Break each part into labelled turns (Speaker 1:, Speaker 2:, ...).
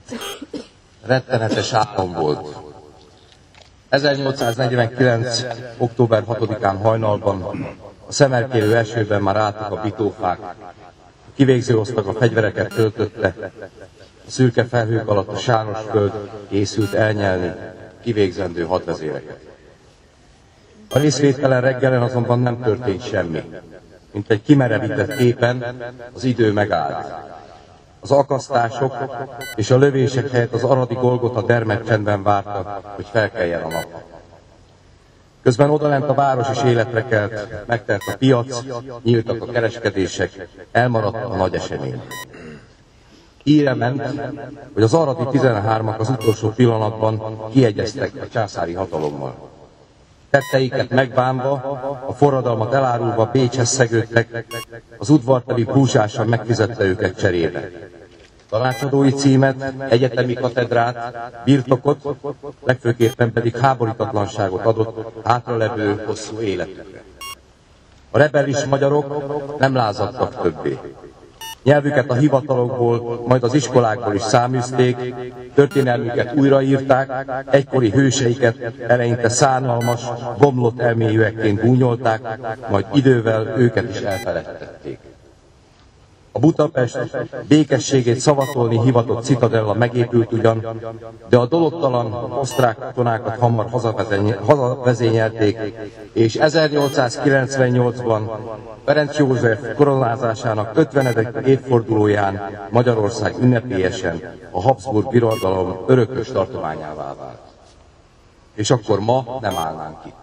Speaker 1: Rettenetes álom volt. 1849. október 6-án hajnalban a szemerkélő esőben már álltak a bitófák, a kivégző osztag a fegyvereket töltötte, a szürke felhők alatt a sáros föld készült elnyelni kivégzendő hadvezéreket. A részvételen reggelen azonban nem történt semmi. Mint egy kimerevített képen az idő megállt. Az akasztások és a lövések helyett az aradi Golgota dermedcsendben vártak, hogy felkeljen a nap. Közben odalent a város is életre kelt, megtelt a piac, nyíltak a kereskedések, elmaradt a nagy esemény. Híre ment, hogy az aradi 13-ak az utolsó pillanatban kiegyeztek a császári hatalommal. Tetteiket megbánva, a forradalmat elárulva Bécshez szegődtek, az udvarteli búzsásan megfizette őket cserébe. Tanácsadói címet, egyetemi katedrát, birtokot, legfőképpen pedig háborítatlanságot adott hátralevő hosszú életükre. A rebellis magyarok nem lázadtak többé. Nyelvüket a hivatalokból, majd az iskolákból is száműzték, történelmüket újraírták, egykori hőseiket eleinte szánalmas, bomlott elmélyűekként gúnyolták, majd idővel őket is elfeledtették. A Budapest békességét szavatolni hivatott citadella megépült ugyan, de a dologtalan osztrák katonákat hamar hazavezényelték, és 1898-ban Ferenc József koronázásának 50. évfordulóján Magyarország ünnepélyesen a Habsburg birodalom örökös tartományává vált. És akkor ma nem állnánk itt.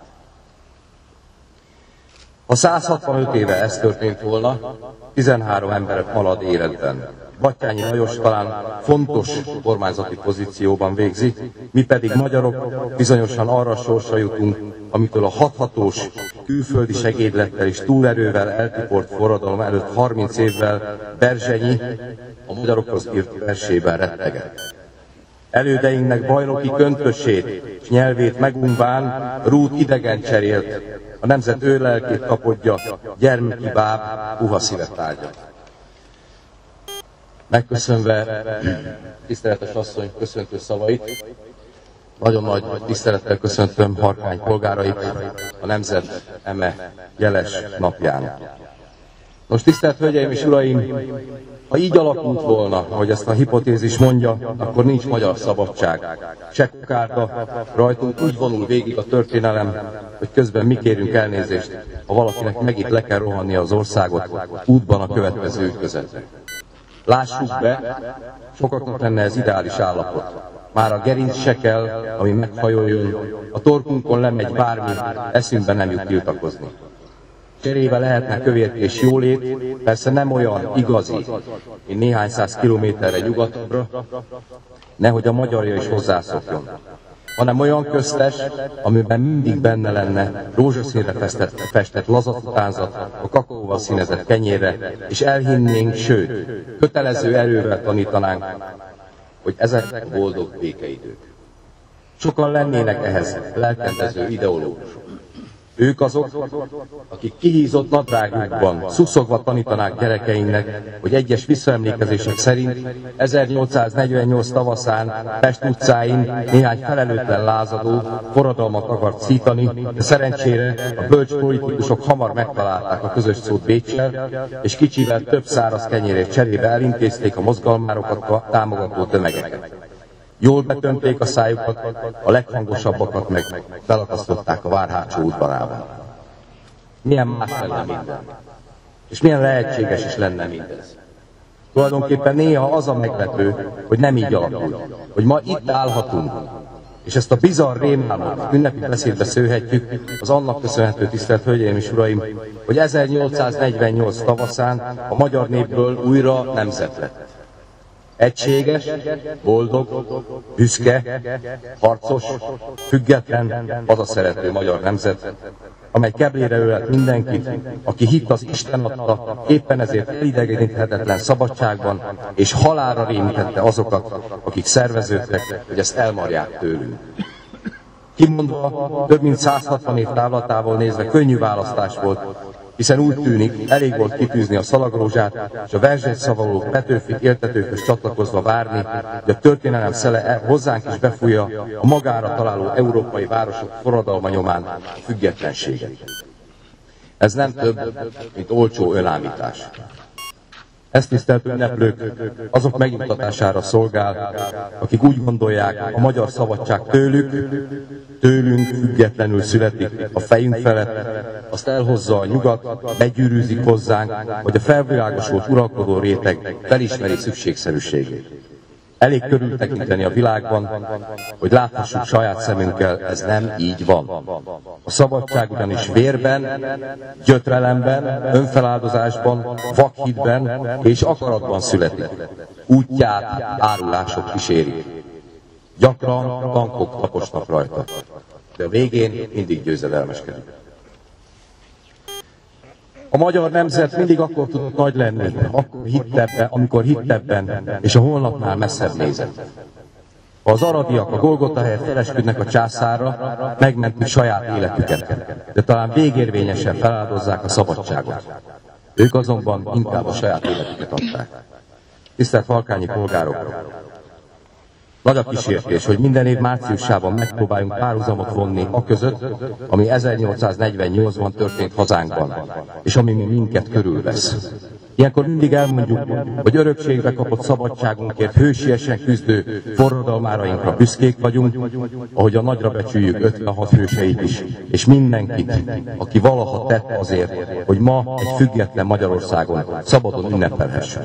Speaker 1: Ha 165 éve ez történt volna, 13 ember halad életben. Batthyány Lajos talán fontos kormányzati pozícióban végzi, mi pedig magyarok bizonyosan arra sorsra jutunk, amitől a hathatós külföldi segédlettel és túlerővel eltiport forradalom előtt 30 évvel Berzsenyi a magyarokhoz írt versében rettegett. Elődeinknek bajnoki köntösét és nyelvét megunván rút idegen cserélt, a nemzet őrlelkét kapodja, gyermeki báb puha szívet tárgya. Megköszönve tiszteletes asszony köszöntő szavait, nagyon nagy tisztelettel köszöntöm Harkány polgárait a nemzet eme jeles napján. Most tisztelt Hölgyeim és Uraim, ha így alakult volna, hogy ezt a hipotézis mondja, akkor nincs magyar szabadság. Se kukárda, rajtunk úgy vonul végig a történelem, hogy közben mi kérünk elnézést, ha valakinek megint le kell rohanni az országot útban a következő ütközetre. Lássuk be, sokaknak lenne ez ideális állapot. Már a gerinc se kell, ami meghajoljon, a torkunkon lemegy bármi, eszünkbe nem jut tiltakozni. Cserébe lehetne kövérkés jólét, persze nem olyan igazi, mint néhány száz kilométerre nyugatabbra, nehogy a magyarja is hozzászokjon, hanem olyan köztes, amiben mindig benne lenne rózsaszínre festett lazatutánzat, a kakaóval színezett kenyérre, és elhinnénk, sőt, kötelező erővel tanítanánk, hogy ezek boldog békeidők. Sokan lennének ehhez lelkendező ideológusok. Ők azok, akik kihízott nadrágjukban szuszogva tanítanák gyerekeinknek, hogy egyes visszaemlékezések szerint 1848 tavaszán Pest utcáin néhány felelőtlen lázadó forradalmat akart szítani, de szerencsére a bölcs politikusok hamar megtalálták a közös szót Béccsel, és kicsivel több száraz kenyérért cserébe elintézték a mozgalmárokat támogató tömegeket. Jól betömték a szájukat, a leghangosabbakat meg felakasztották a vár hátsó udvarában. Milyen más lenne minden? És milyen lehetséges is lenne mindez? Tulajdonképpen néha az a meglepő, hogy nem így alakult, hogy ma itt állhatunk, és ezt a bizarr rémálmot ünnepi beszédbe szőhetjük, az annak köszönhető, tisztelt Hölgyeim és Uraim, hogy 1848 tavaszán a magyar népből újra nemzet lett. Egységes, boldog, büszke, harcos, független, hazaszerető magyar nemzet, amely keblére ölelt mindenkit, aki hitt az Isten adta, éppen ezért elidegeníthetetlen szabadságban, és halálra rémítette azokat, akik szerveződtek, hogy ezt elmarják tőlünk. Kimondva, több mint 160 év távlatával nézve könnyű választás volt, Hiszen úgy tűnik, elég volt kitűzni a szalagrózsát, és a verzsét szavaló Petőfit éltetőkhöz csatlakozva várni, hogy a történelem szele hozzánk is befújja a magára találó európai városok forradalma nyomán a függetlenséget. Ez nem több, mint olcsó önállítás. Ezt tisztelt ünneplők azok megnyugtatására szolgál, akik úgy gondolják, a magyar szabadság tőlünk függetlenül születik a fejünk felett, azt elhozza a nyugat, begyűrűzik hozzánk, hogy a felvilágosult uralkodó réteg felismeri szükségszerűségét. Elég körültekinteni a világban, hogy láthassuk saját szemünkkel, ez nem így van. A szabadság ugyanis vérben, gyötrelemben, önfeláldozásban, vakhitben és akaratban születik. Útját árulások kísérik. Gyakran tankok taposnak rajta, de a végén mindig győzedelmeskedik. A magyar nemzet mindig akkor tudott nagy lenni, amikor hittebben, és a holnapnál messzebb nézett. Ha az aradiak a Golgota helyett felesküdnek a császárra, megmentik saját életüket, de talán végérvényesen feláldozzák a szabadságot. Ők azonban inkább a saját életüket adták. Tisztelt valkányi polgárok! Nagy a kísértés, hogy minden év márciusában megpróbáljunk párhuzamot vonni a között, ami 1848-ban történt hazánkban, és ami minket körülvesz. Ilyenkor mindig elmondjuk, hogy örökségbe kapott szabadságunkért hősiesen küzdő forradalmárainkra büszkék vagyunk, ahogy a nagyra becsüljük 56 hőseit is, és mindenkit, aki valaha tett azért, hogy ma egy független Magyarországon szabadon ünnepelhessünk.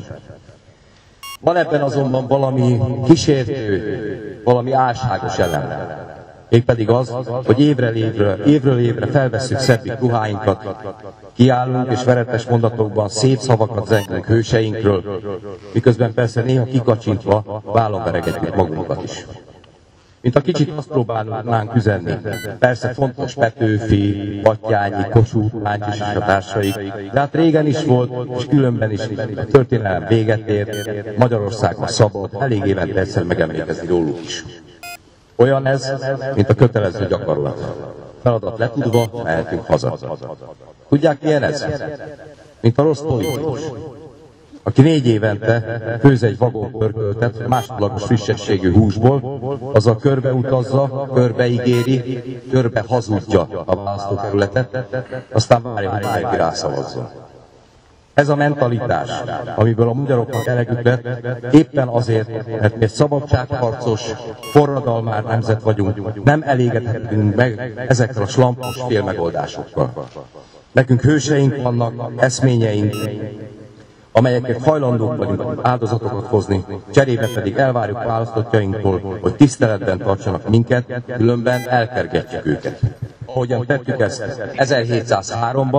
Speaker 1: Van ebben azonban valami kísértő, valami álságos elem. Mégpedig az, hogy évről évre felvesszük szebbik ruháinkat, kiállunk és veretes mondatokban szép szavakat zengünk hőseinkről, miközben persze néha kikacsintva vállon veregetjük magunkat is. Mint a kicsit azt próbálnánk üzenni. Persze fontos Petőfi, Batthyány, Kossuth, Lándzs és a társaik, de hát régen is volt, és különben is a történelem véget ért, Magyarországon szabad, elég évente egyszer megemlékezni róluk is. Olyan ez, mint a kötelező gyakorlat. Feladat letudva, mehetünk haza. Tudják, milyen ez? Mint a rossz politikus, aki 4 évente főz egy vagonpörköltet másodlagos frissességű húsból, azzal körbeutazza, körbeígéri, körbe hazudja a választókerületet, aztán várja, hogy mindenki rászavazzon. Ez a mentalitás, amiből a magyaroknak elegük lett, éppen azért, mert mi egy szabadságharcos, forradalmár nemzet vagyunk, nem elégedhetünk meg ezekkel a slampos félmegoldásokkal. Nekünk hőseink vannak, eszményeink, amelyekért hajlandók vagyunk áldozatokat hozni, cserébe pedig elvárjuk választottjainktól, hogy tiszteletben tartsanak minket, különben elkergetjük őket. Ahogyan tettük ezt 1703-ban,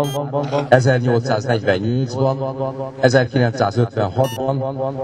Speaker 1: 1848-ban, 1956-ban,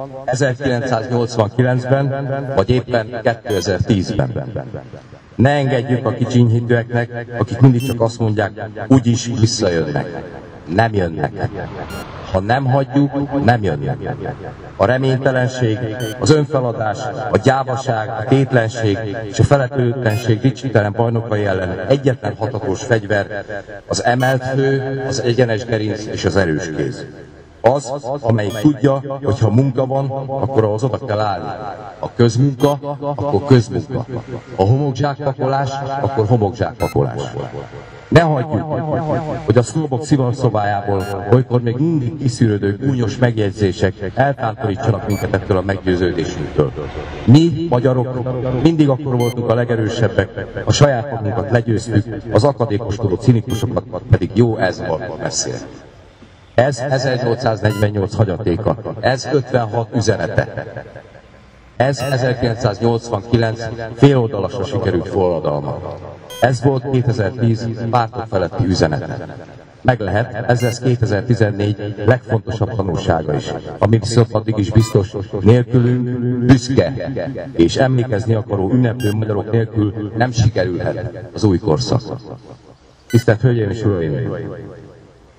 Speaker 1: 1989-ben, vagy éppen 2010-ben. Ne engedjük a kicsinyhitűeknek, akik mindig csak azt mondják, úgyis visszajönnek. Nem jönnek. Ha nem hagyjuk, nem jönnek. A reménytelenség, az önfeladás, a gyávaság, a tétlenség és a feletlőtlenség dicsitelen bajnokai ellen egyetlen hatatos fegyver az emelt fő, az egyenes gerinc és az erős kéz. Az, amelyik tudja, hogy ha munka van, akkor ahhoz oda kell állni. A közmunka, akkor közmunka. A homokzsákpakolás, akkor homokzsákpakolás. Ne hagyjuk, hogy a sznobok szivarszobájából, olykor még mindig kiszűrődő gúnyos megjegyzések eltántorítsanak minket ettől a meggyőződésünktől. Mi, magyarok, mindig akkor voltunk a legerősebbek, a saját magunkat legyőztük, az akadékoskodó cinikusokat pedig jó ezbalban beszél. Ez 1848 hagyatéka, ez 56 üzenete. Ez 1989 féloldalasra sikerült forradalma. Ez volt 2010 pártok feletti üzenete. Meg lehet, ez lesz 2014 legfontosabb tanulsága is, ami viszont addig is biztos, nélkülünk büszke és emlékezni akaró ünneplő magyarok nélkül nem sikerülhet az új korszak. Tisztelt Hölgyeim és Uraim!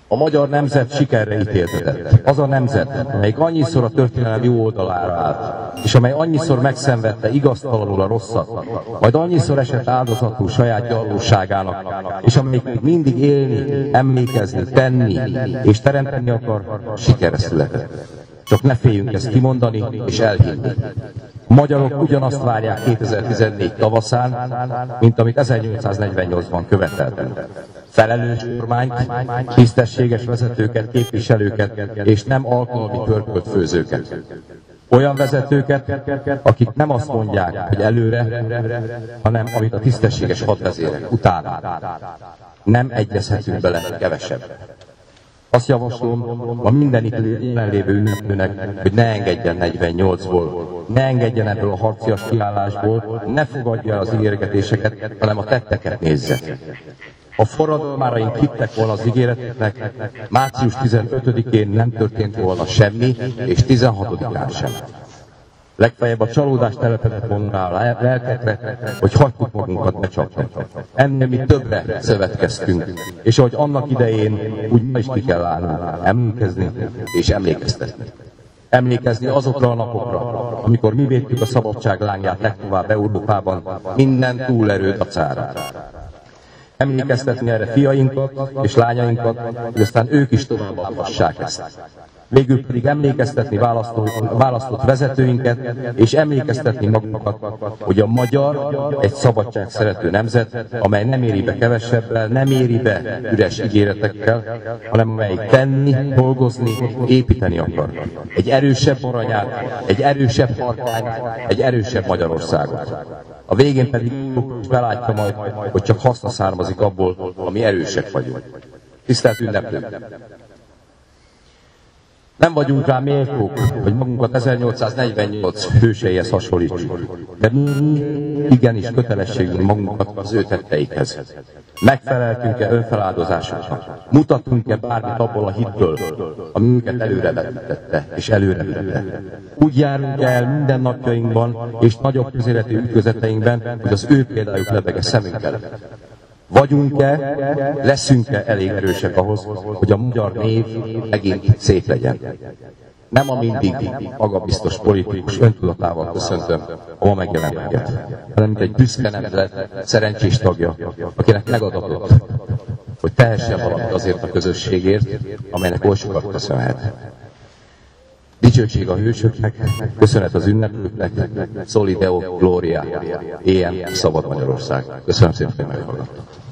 Speaker 1: A magyar nemzet sikerre ítéltetett. Az a nemzet, amelyik annyiszor a történelem jó oldalára állt, és amely annyiszor megszenvedte igaztalanul a rosszat, majd annyiszor esett áldozatul saját gyarlóságának, és amelyik még mindig élni, emlékezni, tenni és teremteni akar, sikerre született. Csak ne féljünk ezt kimondani és elhinni. A magyarok ugyanazt várják 2014 tavaszán, mint amit 1848-ban követeltünk. Felelős kormányt, tisztességes vezetőket, képviselőket, és nem alkalmi pörkölt főzőket. Olyan vezetőket, akik nem azt mondják, hogy előre, hanem amit a tisztességes hadvezérek utána. Nem egyezhetünk bele kevesebb. Azt javaslom a minden itt jelenlévő ünneplőnek, hogy ne engedjen 48-ból, ne engedjen ebből a harcias kiállásból, ne fogadja az ígérgetéseket, hanem a tetteket nézze. A forradalmáraink hittek volna az ígéreteknek, március 15-én nem történt volna semmi, és 16-án sem. Legfeljebb a csalódás telepedett volna rá a lelkekre, hogy hagytuk magunkat becsapni. Ennél mi többre szövetkeztünk, és ahogy annak idején, úgy ma is ki kell állnunk, emlékezni és emlékeztetni. Emlékezni azokra a napokra, amikor mi védtük a szabadság lángját legtovább Európában, minden túlerő dacára. Emlékeztetni erre fiainkat és lányainkat, hogy aztán ők is továbbadhassák ezt. Végül pedig emlékeztetni választott vezetőinket, és emlékeztetni magunkat, hogy a magyar egy szabadságszerető nemzet, amely nem éri be kevesebbel, nem éri be üres ígéretekkel, hanem amelyik tenni, dolgozni, építeni akar. Egy erősebb Aranyát, egy erősebb Harkányt, egy erősebb Magyarországot. A végén pedig belátja majd, hogy csak haszna származik abból, ami erősek vagyunk. Tisztelt ünneplők! Nem vagyunk rá méltók, hogy magunkat 1848 hőseihez hasonlítsuk, de mi igenis kötelességünk magunkat az ő tetteikhez. Megfeleltünk-e önfeláldozásoknak? Mutatunk-e bármit abból a hitből, ami őket előrevetette és előrevetette? Úgy járunk el minden napjainkban és nagyobb közéleti ütközeteinkben, hogy az ő példájuk lebeg a szemünk előtt. Vagyunk-e, leszünk-e elég erősek ahhoz, hogy a magyar név megint szép legyen? Nem a mindig magabiztos politikus öntudatával köszöntöm a ma megjelenteket, hanem mint egy büszke nemzet szerencsés tagja, akinek megadatott, hogy tehessen valamit azért a közösségért, amelynek oly sokat köszönhet. Dicsőség a hősöknek, köszönet az ünneplőknek, Soli Deo Gloria, éljen szabad Magyarország. Köszönöm szépen, hogy meghallgattak.